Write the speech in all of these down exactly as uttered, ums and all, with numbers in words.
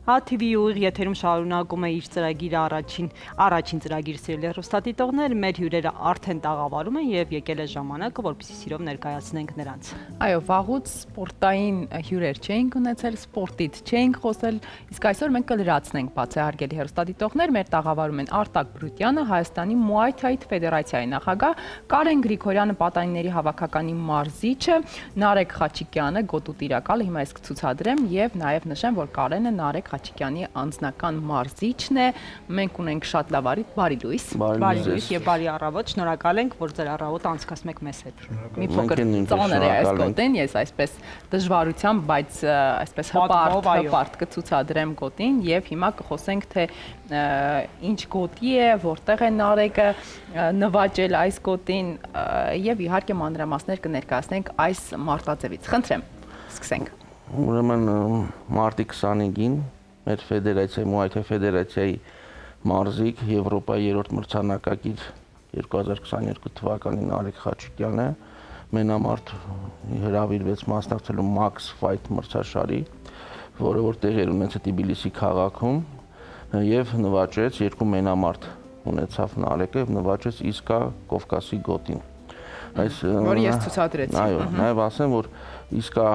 Ա Թի վի ուղիղ եթերում շարունակում է իր ծրագիրը առաջին առաջին ծրագիր սիրելի հեռուստադիտողներ, մեր հյուրերը արդեն տաղավարում են եւ եկել է ժամանակը, որպեսզի սիրով ներկայացնենք նրանց։ Այո, վաղուց սպորտային հյուրեր չէինք ունեցել, սպորտից չէինք խոսել, իսկ այսօր մենք կլրացնենք բացահարգելի հեռուստադիտողներ, մեր տաղավարում են Արտակ Բրուտյանը, Հայաստանի Muay Thai ֆեդերացիայի նախագահ, Կարեն Գրիգորյանը, պատանիների հավաքականի մարզիչը, Նարեկ Խաչիկյանը, գոտու տիրակալը, հիմա ես կցուցադրեմ եւ նաեւ նշեմ, որ Կարենը Նարեկ Խաչիկյանի անձնական մարզիչն է։ Մենք ունենք շատ լավ բարի լույս, բարի լույս եւ բարի առավոտ։ Շնորհակալ ենք, որ ձեր առավոտը անցկացնում եք մեզ հետ։ Մի փոքր ծանր է այս գոտին, ես այսպես դժվարությամբ, բայց այսպես հպարտ, հպարտ կցուցադրեմ գոտին եւ հիմա կխոսենք թե ինչ գոտի է, որտեղ է Նարեկը նվաճել այս գոտին եւ իհարկե մանրամասներ կներկայացնենք այս մարտաձևից։ Խնդրեմ, սկսենք։ Ուրեմն մարտի քսանհինգին մեր ֆեդերացիայի Muay Thai ֆեդերացիայի մարզիկ Եվրոպայի երրորդ մրցանակակիր երկու հազար քսաներկու թվականին Նարեկ Խաչիկյանը մենամարտ հրավիրվեց մասնակցելու Max Fight մրցաշարի, որը որ տեղի էր ունեցել Թբիլիսի քաղաքում եւ նվաճեց երկու մենամարտ ունեցավ Նարեկը եւ նվաճեց Իսկա Կովկասի գոտին։ Այս որ ես ցուցադրեցի։ Այո, նաեւ ասեմ, որ Իսկա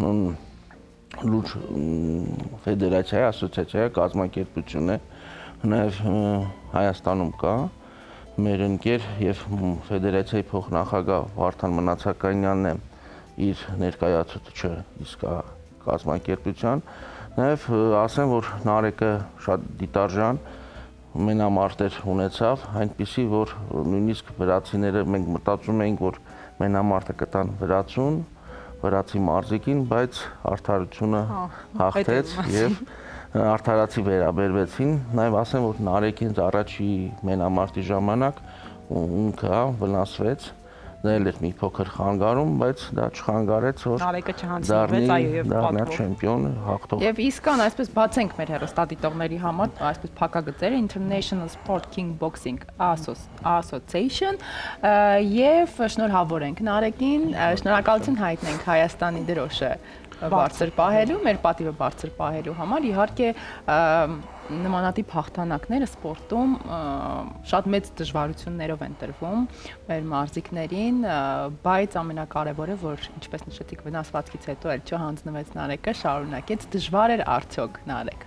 լուրջ ֆեդերացիայի ասոցիացիայի կազմակերպություն է, նաեւ Հայաստանում կա մեր ընկեր եւ ֆեդերացիայի փոխնախագահ Վարդան Մնացականյանն է իր ներկայացուցիչը Իսկա կազմակերպության, նաեւ ասեմ, որ Նարեկը շատ դիտարժան մենամարտեր ունեցավ, այնպիսի, որ նույնիսկ վրացիները մենք մտածում էինք, որ մենամարտը կտան վրացուն, վրացի մարզիկին, բայց արդարությունը հաղթեց եւ արդարացի վերաբերվեցին, նաեւ ասեմ, որ Նարեկին առաջի մենամարտի ժամանակ ունքը վնասվեց, դա էլ էր մի փոքր խանգարում, բայց դա չխանգարեց, որ Նարեկը չհանձնվեց, այո, եւ պատվով չեմպիոն հաղթող։ Եվ իսկան այսպես բացենք մեր հեռուստադիտողների համար, այսպես փակագծերը International Sport Kickboxing Association եւ շնորհավորենք Նարեկին, շնորհակալություն հայտնենք Հայաստանի դրոշը բարձր պահելու, մեր պատիվը բարձր պահելու համար, իհարկե նմանատիպ հաղթանակները սպորտում շատ մեծ դժվարություններով են տրվում մեր մարզիկներին, բայց ամենակարևորը, որ ինչպես նշեցիք, վնասվածքից հետո էլ չհանձնվեց Նարեկը, շարունակեց, դժվար էր արդյոք Նարեկ։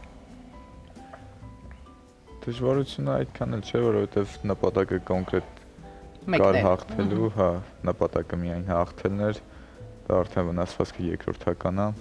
Դժվարությունը այդքան էլ չէ, որովհետև նպատակը կոնկրետ կար հաղթելու, հա, նպատակը միայն հաղթելն էր, դա արդեն վնասվածքը երկրորդական է։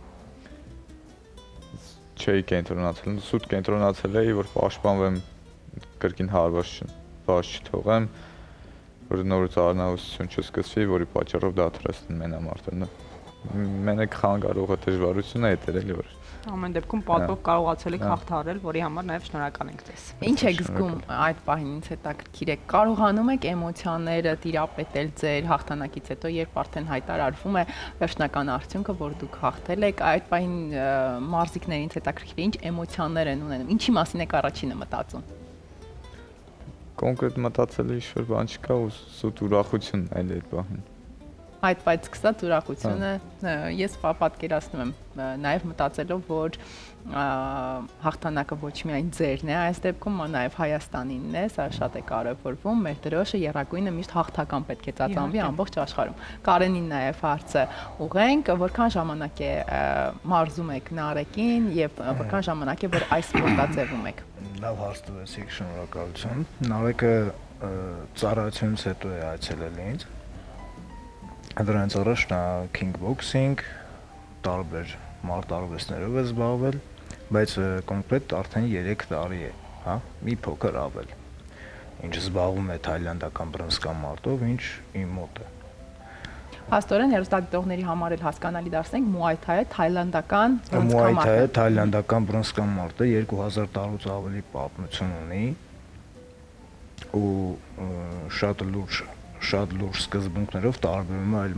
Չէի կենտրոնացել, սուտ կենտրոնացել էի, որ պաշտպանվեմ կրկին հարված չթողեմ, որ նորից առնահոսություն չսկսվի, որի պատճառով դադարեցնեն մենամարտը։ Մենակ խանգարողը դժվարությունը է դերել, որ ամեն դեպքում պատվով կարողացել եք հաղթահարել, որի համար նաև շնորհակալ ենք ձեզ։ Ինչ եք զգում այդ պահին, ինձ հետաքրքիր է, կարողանում եք էմոցիաները տիրապետել ձեր հաղթանակից հետո, երբ արդեն հայտարարվում է վերջնական արդյունքը, որ դուք հաղթել եք, այդ պահին մարզիկներին ինձ հետաքրքիր է, ինչ էմոցիաներ են ունենում, ինչի մասին եք առաջինը մտածում։ Կոնկրետ մտածել ինչ-որ բան չկա ու սուտ ուրախություն այլ այդ պահին։ Այդ բայց սկսած ուրախությունը ես պատկերացնում եմ նաև մտածելով, որ հաղթանակը ոչ միայն ձերն է այս դեպքում, այլ նաև Հայաստանինն է, սա շատ է կարևորվում, մեր դրոշը եռագույնը միշտ հաղթական պետք է ծածանվի ամբողջ աշխարհում։ Կարենին նաև հարցը ուղենք, որքան ժամանակ է մարզում եք Նարեկին եւ որքան ժամանակ է որ այս մոտածևում եք։ Լավ հարց տվեցիք, շնորհակալություն։ Նարեկը ծառայությունից հետո է այցելել ինձ։ Դրանից առաջ նա kickboxing, տարբեր մարտարվեստներով է զբաղվել, բայց կոնկրետ արդեն երեք տարի է, հա, մի փոքր ավել։ Ինչ զբաղվում է թայլանդական բռնցքան մարտով, ինչ իմ մոտ է։ Փաստորեն հեռուստադիտողների համար էլ հասկանալի դարձնենք Muay Thai-ը թայլանդական բռնցքան Muay Thai-ը թայլանդական բռնցքան մարտը երկու հազար տարուց ավելի պատմություն ունի ու շատ լուրջ շատ լուրջ սկզբունքներով տարբերվում է այլ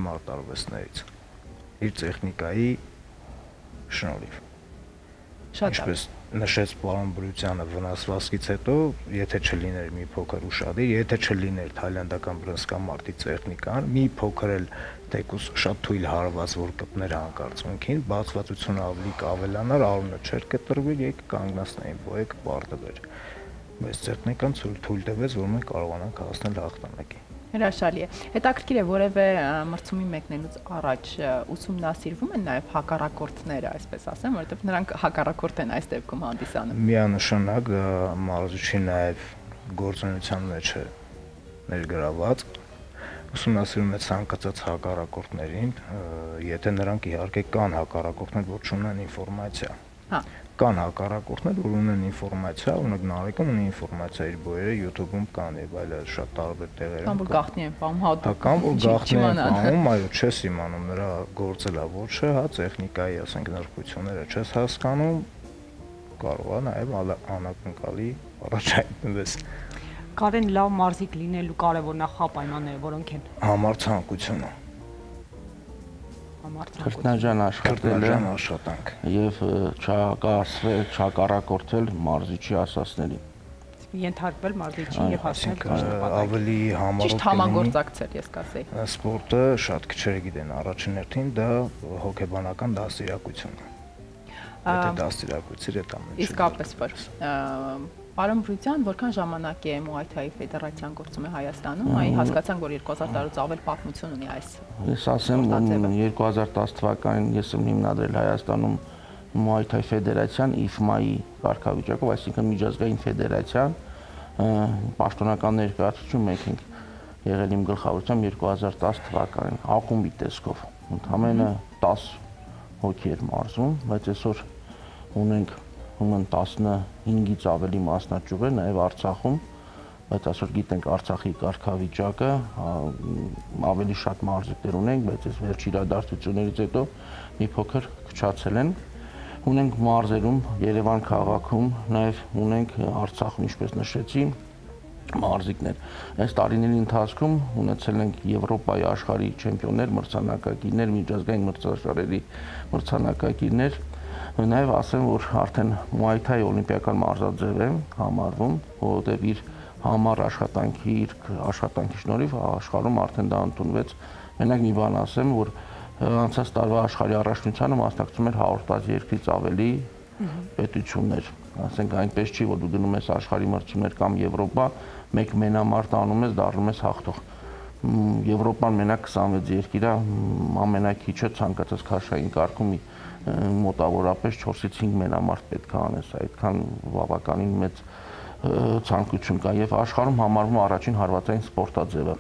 մարտարվեստներից իր տեխնիկայի շնորհիվ։ Շատ ինչպես նշեց պարոն Բրուտյանը վնասվածքից հետո, եթե չլիներ մի փոքր ուշադիր, եթե չլիներ թայլանդական բռնցքամարտի տեխնիկան, մի փոքր էլ թեկուզ շատ թույլ հարված որ կպներ հանկարծունքին, բացվածությունը ավելի կավելանար, արունը չէր կտրվի, եկ կանգնացնային բոյը կպարտվեր։ Բայց տեխնիկան թույլ տվեց, որ մենք կարողանանք հասնել հաղթանակի։ Հրաշալի է։ Հետաքրքիր է, որևէ մրցումի մեկնելուց առաջ ուսումնասիրվում են նաև հակառակորդները, այսպես ասեմ, որովհետև նրանք հակառակորդ են այս դեպքում հանդիսանում։ Միանշանակ մարզչի նաև գործունեության մեջ է ներգրաված, ուսումնասիրում է ցանկացած հակառակորդներին, եթե նրանք իհարկե կան հակառակորդներ, որ չունեն ինֆորմացիա։ Հա։ Կան հակառակորդներ, որ ունեն ինֆորմացիա, օրինակ Նարեկը ունի ինֆորմացիա իր բոյերը YouTube-ում կան եւ այլ շատ տարբեր տեղերում։ Կամ որ գաղտնի են պահում, հա, կամ որ գաղտնի են պահում, այո, չես իմանում նրա գործը լավ ոչ է, հա, տեխնիկայի, ասենք, նրբությունները չես հասկանում, կարող է նաեւ անակնկալի առաջայնվես։ Կարեն լավ մարզիկ լինելու կարևոր նախապայմանները որոնք են։ Համարձակությունը։ Քրտնաջան աշխատելը աշխատանք եւ չկասվել, չկառակորդել մարզիչի ասածներին։ Ենթարկվել մարզիչին եւ հասնել ավելի համառոտ ճիշտ համագործակցել, ես կասեի։ Սպորտը շատ քչերը գիտեն առաջին հերթին դա հոգեբանական դաստիարակություն է։ Եթե դաստիարակույցի հետ ամեն ինչ։ Իսկապես որ Պարոն Բրուտյան, որքան ժամանակ է Muay Thai ֆեդերացիան գործում է Հայաստանում, այ հասկացանք, որ երկու հազար տարուց ավել պատմություն ունի այս։ Ես ասեմ, երկու հազար տասը թվականին ես եմ հիմնադրել Հայաստանում Muay Thai ֆեդերացիան I F M A-ի կարգավիճակով, այսինքն միջազգային ֆեդերացիան, պաշտոնական ներկայացուցիչ մենք ենք եղել իմ գլխավորությամբ երկու հազար տասը թվականին, ակումբի տեսքով, ընդամենը տասը հոգի էր մարզում, բայց այսօր ունենք ումն տասնհինգից ավելի մասնաճյուղեր նաև Արցախում, բայց այսօր գիտենք Արցախի կարգավիճակը, ավելի շատ մարզիկներ ունենք, բայց այս վերջ իրադարձություններից հետո մի փոքր քչացել են։ Ունենք մարզերում, Երևան քաղաքում, նաև ունենք Արցախում, ինչպես նշեցի, մարզիկներ։ Այս տարիների ընթացքում ունեցել ենք Եվրոպայի աշխարհի չեմպիոններ, մրցանակակիրներ, միջազգային մրցաշարերի մրցանակակիրներ։ Նաև ասեմ, որ արդեն Muay Thai օլիմպիական մարզաձև է համարվում, որովհետև իր համառ աշխատանքի, իր աշխատանքի շնորհիվ աշխարհում արդեն դա ընդունվեց։ Մենակ մի բան ասեմ, որ անցած տարվա աշխարհի առաջնությանը մասնակցում էր հարյուր տասը երկրից ավելի պետություններ։ Ասենք այնպես չի, որ դու գնում ես աշխարհի մրցումներ կամ Եվրոպա, մեկ մենամարտ անում ես, դառնում ես հաղթող։ Եվրոպան մենակ քսանվեց երկիր է, ամենակիչը ցանկացած քաշային կարգում մոտավորապես չորսից հինգ մենամարտ պետք է անես, այդքան բավականին մեծ ցանկություն կա եւ աշխարհում համարվում առաջին հարվածային սպորտաձևը։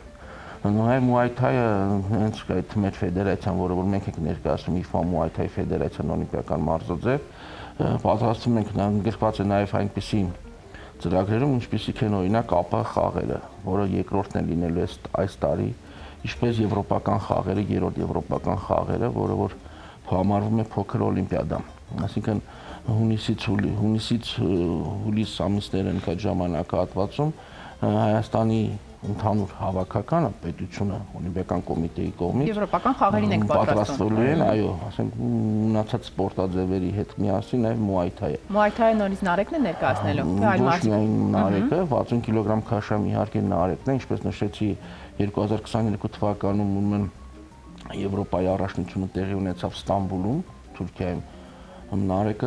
Նաև Muay Thai-ը հենց այդ մեր ֆեդերացիան, որը որ մենք ենք ներկայացնում I F M A Muay Thai ֆեդերացիան օլիմպիական մարզաձև, պատրաստում ենք գրկված է նաև այնպիսի ծրագրերում, ինչպիսիք են օրինակ ԱՊՀ խաղերը, որը երկրորդն է լինելու այս տարի, ինչպես եվրոպական խաղերը, երրորդ եվրոպական խաղերը, որը որ համարվում է փոքր օլիմպիադա։ Այսինքն հունիսից հունիսից հուլիս ամիսներն այդ ժամանակահատվածում Հայաստանի ընդհանուր հավաքականը պետությունը օլիմպիական կոմիտեի կողմից եվրոպական խաղերին ենք պատրաստվում։ են, այո, ասենք մնացած սպորտաձևերի հետ միասին նաև Muay Thai-ը։ Muay Thai-ը նորից Նարեկն է ներկայացնելու, թե այլ մարդ։ Ոչ միայն Նարեկը, վաթսուն կիլոգրամ քաշամ իհարկե Նարեկն է, ինչպես նշեցի երկու հազար քսաներկու թվականում ուրեմն Եվրոպայի առաջնությունը տեղի ունեցավ Ստամբուլում, Թուրքիայում։ Նարեկը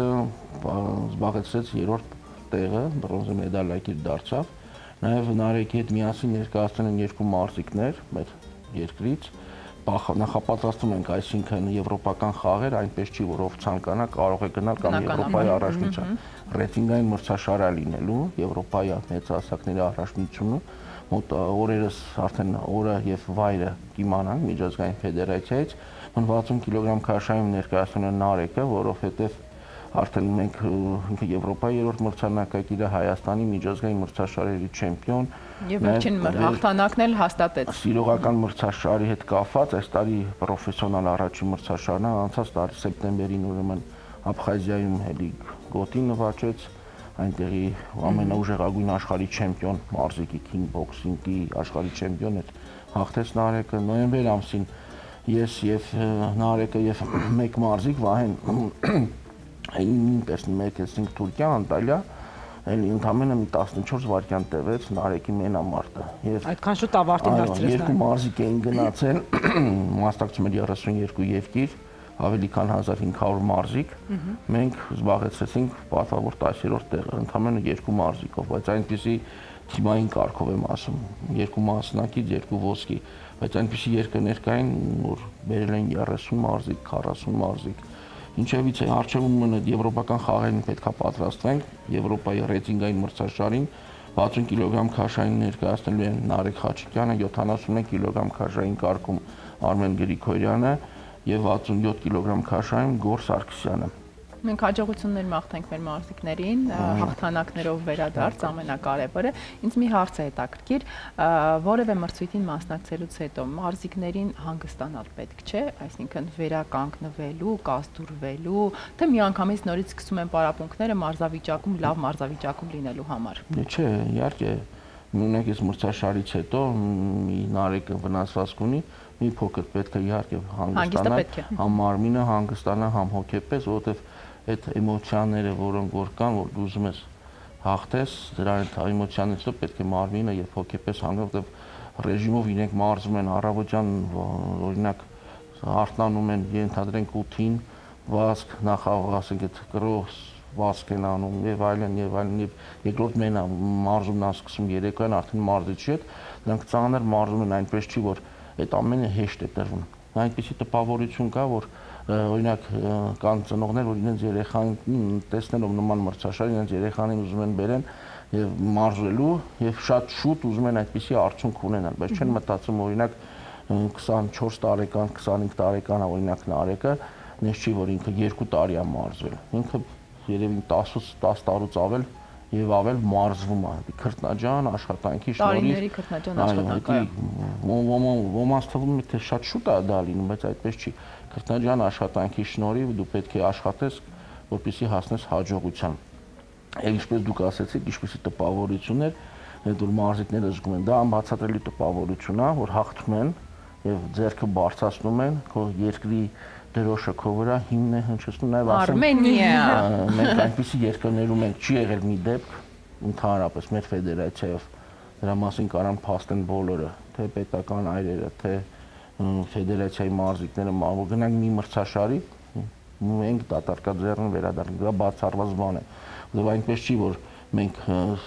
զբաղեցրեց երրորդ տեղը, բրոնզե մեդալակիր դարձավ։ Նաև Նարեկի հետ միասին ներկայացնել են երկու մարզիկներ մեր երկրից։ Նախապատրաստում ենք, այսինքն եվրոպական խաղեր, այնպես չի, որ ով ցանկանա կարող է գնալ կամ Եվրոպայի առաջնության ռեյտինգային մրցաշար լինելու, Եվրոպայի մեծահասակների առաջնությունը, մոտ օրերս արդեն օրը եւ վայրը կիմանանք միջազգային ֆեդերացիայից, վաթսուն կիլոգրամ քաշայում ներկայացնում են Նարեկը, որովհետեւ արդեն մենք Եվրոպայի երրորդ մրցանակակիրը, Հայաստանի միջազգային մրցաշարերի չեմպիոն եւ վերջին հաղթանակն էլ հաստատեց։ Սիրողական մրցաշարի հետ կապված այս տարի պրոֆեսիոնալ առաջին մրցաշարն է, անցած տարի սեպտեմբերին ուրեմն Աբխազիայում հելի գոտի նվաճեց, այնտեղի ամենաուժեղագույն աշխարհի չեմպիոն մարզիկի քինգ բոքսինգի աշխարհի չեմպիոն էր հաղթեց Նարեկը նոյեմբեր ամսին ես եւ Նարեկը եւ մեկ մարզիկ Վահեն նույնպես մեկ է cinq Թուրքիա, Անտալիա, Էլի ընդամենը մի տասնչորս վայրկյան տևեց Նարեկի մենամարտը։ Այդքան շուտ ավարտին դարձրեց։ Երկու մարզիկ էին գնացել, մասնակցում էր երեսունյոթ երկիր, ավելի քան հազար հինգ հարյուր մարզիկ։ Մենք զբաղեցրեցինք պատվավոր տասներորդ տեղը, ընդամենը երկու մարզիկով, բայց այնպեսի թիմային կարգով եմ ասում, երկու մասնակից, երկու ոսկի, բայց այնպեսի երկրներ կային, որ բերել են երեսուն մարզիկ, քառասուն մարզիկ։ Ինչևից է արժևում մնաց եվրոպական խաղերին պետքա պատրաստվենք, Եվրոպայի ռեյտինգային մրցաշարին վաթսուն կիլոգրամ քաշային ներկայացնելու են Նարեկ Խաչիկյանը, յոթանասունմեկ կիլոգրամ քաշային կարգում Արմեն Գրիգորյանը եւ վաթսունյոթ կիլոգրամ քաշային Գոր Սարգսյանը։ Մենք հաջողություններ մաղթենք մեր մարզիկներին, հաղթանակներով վերադարձ ամենակարևորը։ Ինձ մի հարց է հետաքրքիր, որևէ մրցույթին մասնակցելուց հետո մարզիկներին հանգստանալ պետք չէ, այսինքն վերականգնվելու, կազդուրվելու, թե միանգամից նորից սկսում են պարապմունքները մարզավիճակում, լավ մարզավիճակում լինելու համար։ Չէ, իհարկե, նույնիսկ այս մրցաշարից հետո մի Նարեկը վնասվածք ունի, մի փոքր պետք է իհարկե հանգստանալ, համ մարմինը հանգստանա, համ հոգեպես, որովհետև այդ էմոցիաները, որոնք որ կան, որ դու ուզում ես հաղթես, դրանից էմոցիաներից հետո պետք է մարմինը եւ հոգեպես հանգստանալ, որովհետև ռեժիմով իրենք մարզում են առավոտյան, օրինակ արտանում են, ենթադրենք ութին, վազք, նախավ ասենք այդ կրոս վազք են անում եւ այլն եւ այլն եւ երկրորդ մենա մարզումն է սկսում երեկոյան արդեն մարզիչի հետ, նրանք ծանր մարզում են այնպես չի, որ այդ ամենը հեշտ է տրվում։ Այնպեսի տպավորություն կա, որ օրինակ կան ծնողներ, որ իրենց երեխան տեսնելով նման մրցաշար, իրենց երեխանին ուզում են բերեն եւ մարզելու եւ շատ շուտ ուզում են այդպիսի արդյունք ունենալ, բայց չեն մտածում օրինակ քսանչորս տարեկան, քսանհինգ տարեկան օրինակ Նարեկը, նես չի որ ինքը երկու տարի է մարզվել։ Ինքը երևի տասը տարուց ավել եւ ավել մարզվում է քրտնաջան աշխատանքի շնորհիվ տարիների քրտնաջան աշխատանքը ոմանց թվում է թե շատ շուտ է դա լինում, բայց այդպես չի քրտնաջան աշխատանքի շնորհիվ դու պետք է աշխատես որպեսզի հասնես հաջողության եւ ինչպես դուք ասացիք ինչպեսի տպավորություններ այդ որ մարզիկները զգում են դա անբացատրելի տպավորություն է որ հաղթում են եւ ձեռքը բարձրացնում են քո երկրի դրոշը քո վրա հիմն է հնչեցնում նաև ասեմ Արմենիա մենք այնպիսի երկրներում ենք չի եղել մի դեպք ընդհանրապես մեր ֆեդերացիայով դրա մասին կարան փաստեն բոլորը թե պետական այրերը թե ֆեդերացիայի մարզիկները որ գնանք մի մրցաշարի մենք դատարկաձեռն վերադառնանք դա բացառված բան է որովհետև այնպես չի որ մենք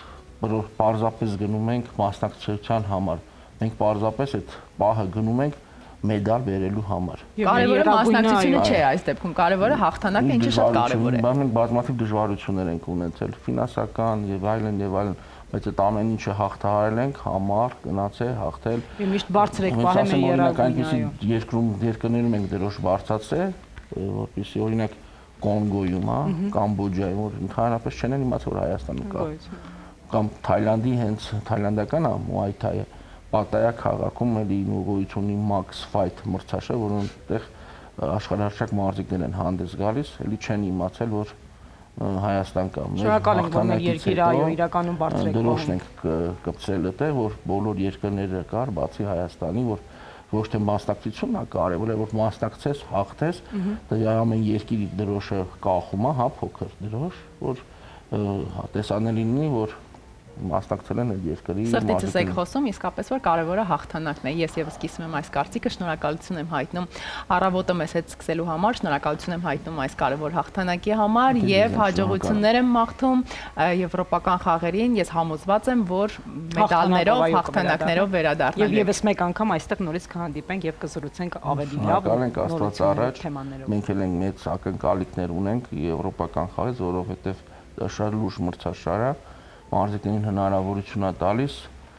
պարզապես գնում ենք մասնակցության համար մենք պարզապես այդ պահը գնում ենք մեդալ բերելու համար։ Կարևորը մասնակցությունը չէ այս դեպքում, կարևորը հաղթանակը, ինչը շատ կարևոր է։ Մենք բազմաթիվ դժվարություններ ենք ունեցել, ֆինանսական եւ այլն եւ այլն, բայց այդ ամեն ինչը հաղթահարել ենք, համար, գնացել, հաղթել։ Եվ միշտ բարձր եք պահել մեր երագույնը։ Երկրում երկրներում ենք դրոշ բարձրացրել, որպեսզի օրինակ Կոնգոյում, հա, Կամբոջայում, որ ընդհանրապես չեն իմացել որ Հայաստանում կա։ Կամ Թայլանդի հենց թայլանդական է Muay Thai-ը Պատայա քաղաքում էլի ուղղությունի Max Fight մրցաշար, որոնտեղ աշխարհահռչակ մարզիկներ են հանդես գալիս, էլի չեն իմացել, որ Հայաստան կա։ Շնորհակալ ենք, որ մեր երկիրը այո իրականում բարձր է։ Դրոշն ենք կպցրել այդտեղ, որ բոլոր երկրները կար, բացի Հայաստանի, որ ոչ թե մասնակցությունն է կարևորը, որ մասնակցես, հաղթես, դա ամեն երկիրի դրոշը կախում է, հա, փոքր դրոշ, որ տեսանելի լինի, որ մասնակցել են այդ երկրի Սրտիցս եք խոսում, իսկապես որ կարևորը հաղթանակն է։ Ես եւս կիսում եմ այս կարծիքը, շնորհակալություն եմ հայտնում առավոտը մեզ հետ սկսելու համար, շնորհակալություն եմ հայտնում այս կարևոր հաղթանակի համար եւ հաջողություններ եմ մաղթում եվրոպական խաղերին։ Ես համոզված եմ, որ մեդալներով, հաղթանակներով վերադառնանք։ Եվ եւս մեկ անգամ այստեղ նորից կհանդիպենք եւ կզրուցենք ավելի լավ Աստված առաջ։ Մենք էլ ենք մեծ ակնկալիքներ ունենք եվրոպական խաղից, որովհետեւ շատ լուրջ մրցաշար է մարզիկներին հնարավորություն է տալիս,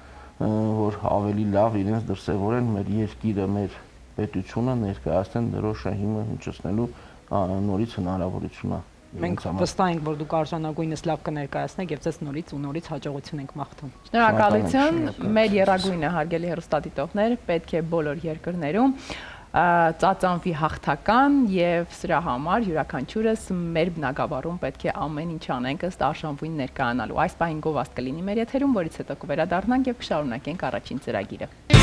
որ ավելի լավ իրենց դրսևորեն մեր երկիրը, մեր պետությունը ներկայացնեն դրոշը հիմը հնչեցնելու նորից հնարավորություն է։ Մենք վստահ ենք, որ դուք արժանագույնս լավ կներկայացնեք եւ ձեզ նորից ու նորից հաջողություն ենք մաղթում։ Շնորհակալություն, մեր երագույնը հարգելի հեռուստադիտողներ, պետք է բոլոր երկրներում ծածանվի հաղթական եւ սրա համար յուրաքանչյուրս մեր բնակավարում պետք է ամեն ինչ անենք ըստ արժանվույն ներկայանալու։ Այս պահին գովազդ կլինի մեր եթերում, որից հետո կվերադառնանք եւ կշարունակենք առաջին ծրագիրը։